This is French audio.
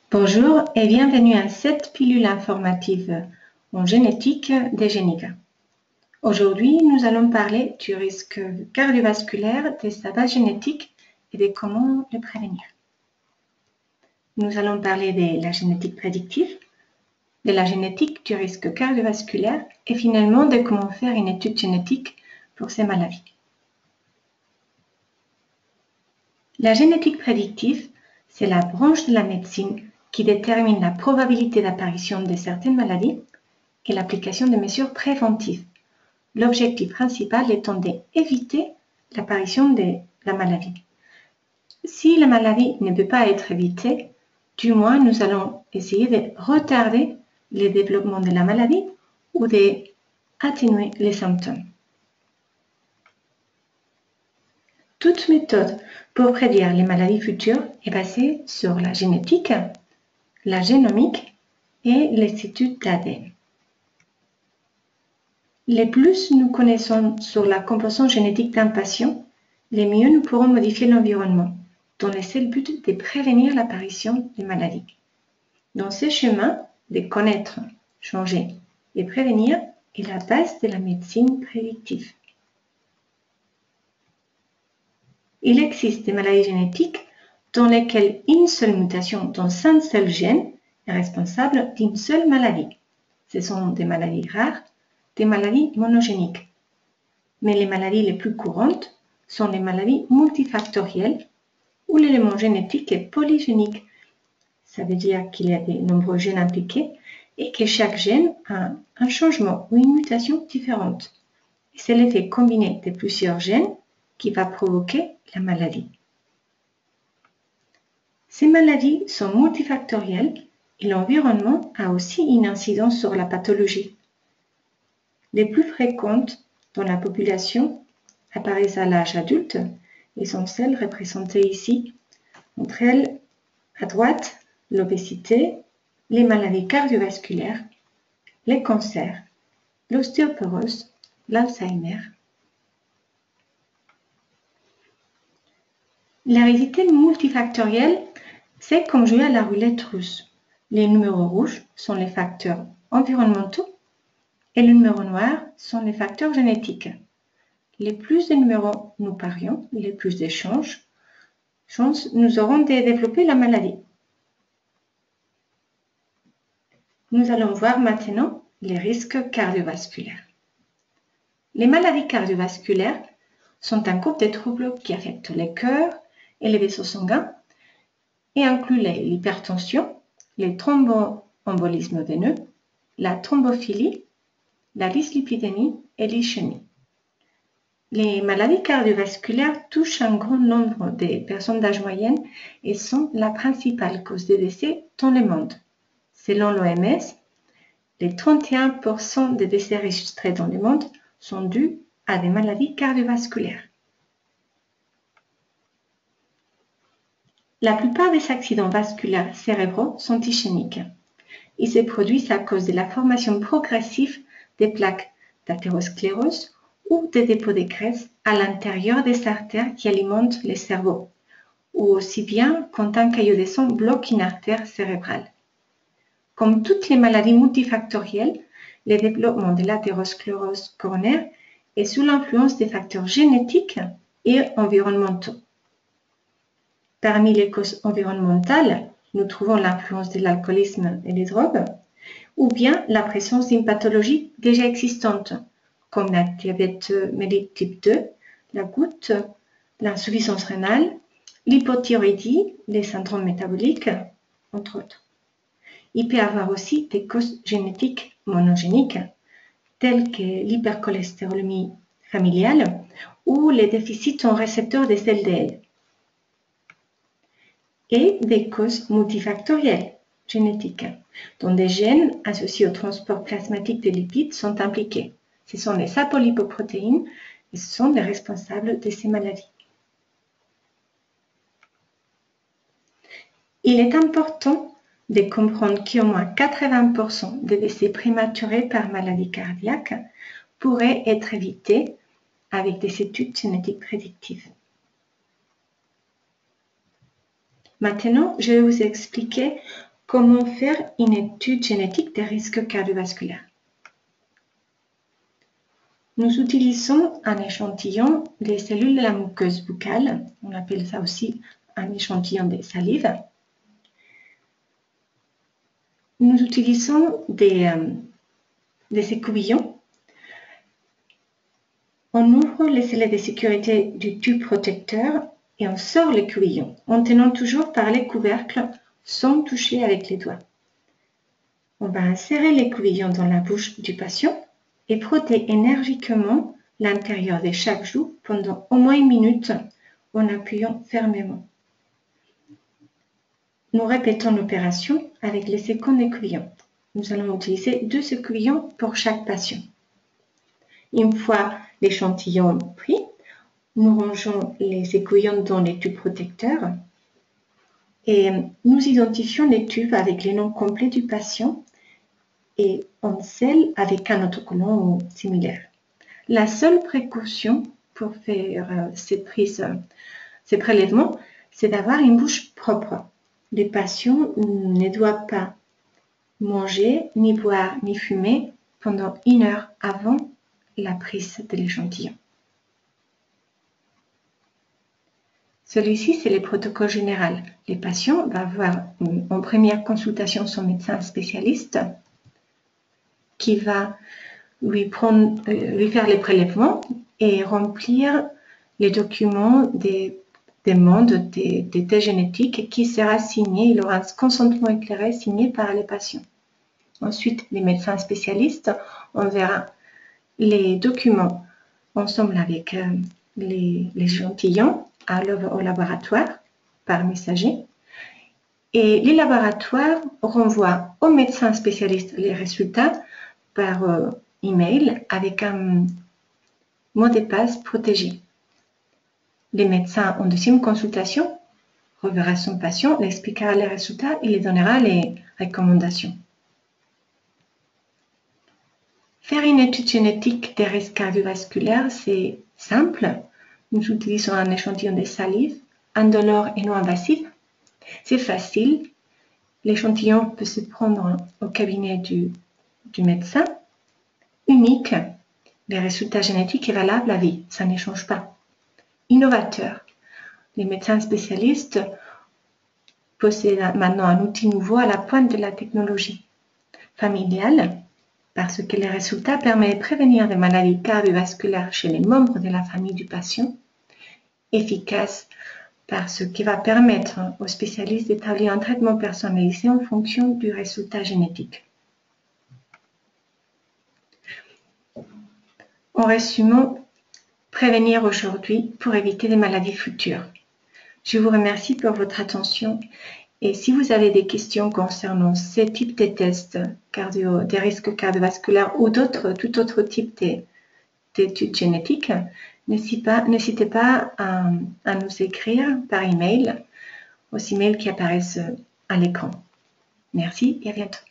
Bonjour et bienvenue à cette pilule informative en génétique des Génica. Aujourd'hui, nous allons parler du risque cardiovasculaire des tabacs génétiques et de comment le prévenir. Nous allons parler de la génétique prédictive, de la génétique du risque cardiovasculaire et finalement de comment faire une étude génétique pour ces maladies. La génétique prédictive, c'est la branche de la médecine qui détermine la probabilité d'apparition de certaines maladies et l'application de mesures préventives. L'objectif principal étant d'éviter l'apparition de la maladie. Si la maladie ne peut pas être évitée, du moins nous allons essayer de retarder le développement de la maladie ou d'atténuer les symptômes. Toute méthode pour prédire les maladies futures est basée sur la génétique, la génomique et les études d'ADN. Les plus nous connaissons sur la composition génétique d'un patient, les mieux nous pourrons modifier l'environnement, dans le seul but de prévenir l'apparition des maladies. Dans ce chemin, de connaître, changer et prévenir est la base de la médecine prédictive. Il existe des maladies génétiques dans lesquelles une seule mutation dans un seul gène est responsable d'une seule maladie. Ce sont des maladies rares, des maladies monogéniques. Mais les maladies les plus courantes sont les maladies multifactorielles où l'élément génétique est polygénique. Ça veut dire qu'il y a de nombreux gènes impliqués et que chaque gène a un changement ou une mutation différente. Et c'est l'effet combiné de plusieurs gènes qui va provoquer la maladie. Ces maladies sont multifactorielles et l'environnement a aussi une incidence sur la pathologie. Les plus fréquentes dans la population apparaissent à l'âge adulte et sont celles représentées ici. Entre elles, à droite, l'obésité, les maladies cardiovasculaires, les cancers, l'ostéoporose, l'Alzheimer. L'hérédité multifactorielle, c'est comme jouer à la roulette russe. Les numéros rouges sont les facteurs environnementaux et les numéros noirs sont les facteurs génétiques. Les plus de numéros nous parions, les plus de chances nous aurons de développer la maladie. Nous allons voir maintenant les risques cardiovasculaires. Les maladies cardiovasculaires sont un groupe de troubles qui affectent le cœur et les vaisseaux sanguins et incluent l'hypertension, les thromboembolismes veineux, la thrombophilie, la dyslipidémie et l'ischémie. Les maladies cardiovasculaires touchent un grand nombre de personnes d'âge moyen et sont la principale cause de décès dans le monde. Selon l'OMS, les 31% des décès enregistrés dans le monde sont dus à des maladies cardiovasculaires. La plupart des accidents vasculaires cérébraux sont ischémiques. Ils se produisent à cause de la formation progressive des plaques d'athérosclérose ou des dépôts de graisse à l'intérieur des artères qui alimentent le cerveau, ou aussi bien quand un caillot de sang bloque une artère cérébrale. Comme toutes les maladies multifactorielles, le développement de l'athérosclérose coronaire est sous l'influence des facteurs génétiques et environnementaux. Parmi les causes environnementales, nous trouvons l'influence de l'alcoolisme et des drogues, ou bien la présence d'une pathologie déjà existante, comme le diabète mellitus type 2, la goutte, l'insuffisance rénale, l'hypothyroïdie, les syndromes métaboliques, entre autres. Il peut y avoir aussi des causes génétiques monogéniques, telles que l'hypercholestérolémie familiale ou les déficits en récepteurs des LDL, et des causes multifactorielles génétiques, dont des gènes associés au transport plasmatique des lipides sont impliqués. Ce sont les apolipoprotéines et ce sont les responsables de ces maladies. Il est important de comprendre qu'au moins 80% des décès prématurés par maladie cardiaque pourraient être évités avec des études génétiques prédictives. Maintenant, je vais vous expliquer Comment faire une étude génétique des risques cardiovasculaires? Nous utilisons un échantillon des cellules de la muqueuse buccale, on appelle ça aussi un échantillon de salive. Nous utilisons des écouvillons. On ouvre les scellés de sécurité du tube protecteur et on sort l'écouvillon en tenant toujours par les couvercles sans toucher avec les doigts. On va insérer l'écouvillon dans la bouche du patient et frotter énergiquement l'intérieur de chaque joue pendant au moins 1 minute en appuyant fermement. Nous répétons l'opération avec les secondes écouvillons. Nous allons utiliser 2 écouvillons pour chaque patient. Une fois l'échantillon pris, nous rangeons les écouvillons dans les tubes protecteurs et nous identifions les tubes avec les noms complets du patient et on scelle avec un autocollant similaire. La seule précaution pour faire ces prélèvements, c'est d'avoir une bouche propre. Les patients ne doivent pas manger, ni boire, ni fumer pendant 1 heure avant la prise de l'échantillon. Celui-ci, c'est le protocole général. Le patient va voir en première consultation son médecin spécialiste qui va lui faire les prélèvements et remplir les documents des demandes des tests génétiques qui sera signé, il aura un consentement éclairé signé par les patients. Ensuite, les médecins spécialistes, on verra les documents ensemble avec l'échantillon au laboratoire par messager. Et les laboratoires renvoient au médecin spécialiste les résultats par email avec un mot de passe protégé. Les médecins en deuxième consultation reverra son patient, lui expliquera les résultats et lui donnera les recommandations. Faire une étude génétique des risques cardiovasculaires, c'est simple. Nous utilisons un échantillon de salive, indolore et non invasif. C'est facile. L'échantillon peut se prendre au cabinet du médecin. Unique. Les résultats génétiques est valable à vie. Ça ne change pas. Innovateur. Les médecins spécialistes possèdent maintenant un outil nouveau à la pointe de la technologie. Familial. Parce que les résultats permettent de prévenir des maladies cardiovasculaires chez les membres de la famille du patient. Efficace, parce qu'il va permettre aux spécialistes d'établir un traitement personnalisé en fonction du résultat génétique. En résumant, prévenir aujourd'hui pour éviter des maladies futures. Je vous remercie pour votre attention. Et si vous avez des questions concernant ce type de tests des risques cardiovasculaires ou tout autre type d'études génétiques, n'hésitez pas à nous écrire par email aux emails qui apparaissent à l'écran. Merci et à bientôt.